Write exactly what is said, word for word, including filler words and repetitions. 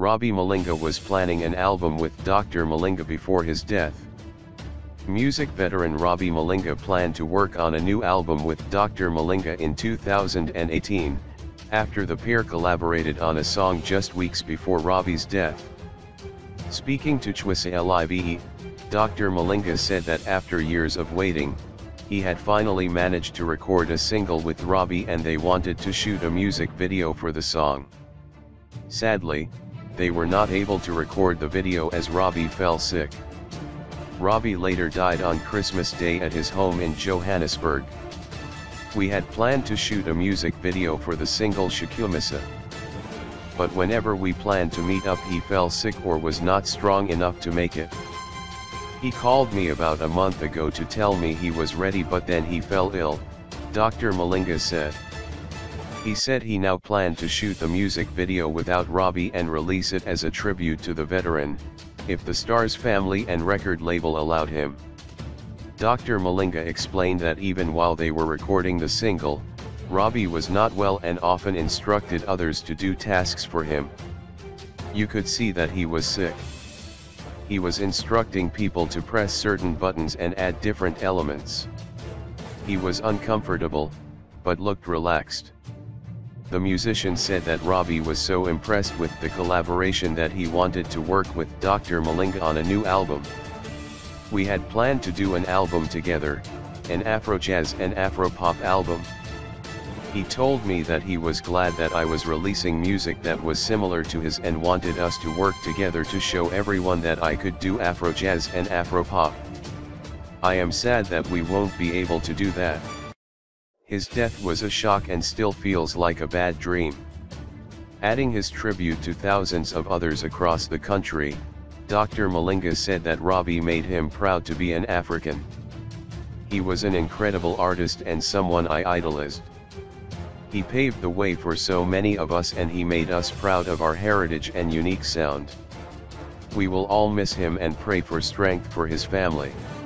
Robbie Malinga was planning an album with Doctor Malinga before his death. Music veteran Robbie Malinga planned to work on a new album with Doctor Malinga in two thousand eighteen, after the pair collaborated on a song just weeks before Robbie's death. Speaking to Chwisa Live, Doctor Malinga said that after years of waiting, he had finally managed to record a single with Robbie and they wanted to shoot a music video for the song. Sadly, they were not able to record the video as Robbie fell sick. Robbie later died on Christmas Day at his home in Johannesburg. We had planned to shoot a music video for the single Shikumisa. But whenever we planned to meet up he fell sick or was not strong enough to make it. He called me about a month ago to tell me he was ready but then he fell ill, Doctor Malinga said. He said he now planned to shoot the music video without Robbie and release it as a tribute to the veteran, if the star's family and record label allowed him. Doctor Malinga explained that even while they were recording the single, Robbie was not well and often instructed others to do tasks for him. You could see that he was sick. He was instructing people to press certain buttons and add different elements. He was uncomfortable, but looked relaxed. The musician said that Robbie was so impressed with the collaboration that he wanted to work with Doctor Malinga on a new album. We had planned to do an album together, an Afro-jazz and Afro-pop album. He told me that he was glad that I was releasing music that was similar to his and wanted us to work together to show everyone that I could do Afro-jazz and Afro-pop. I am sad that we won't be able to do that. His death was a shock and still feels like a bad dream. Adding his tribute to thousands of others across the country, Doctor Malinga said that Robbie made him proud to be an African. He was an incredible artist and someone I idolized. He paved the way for so many of us and he made us proud of our heritage and unique sound. We will all miss him and pray for strength for his family.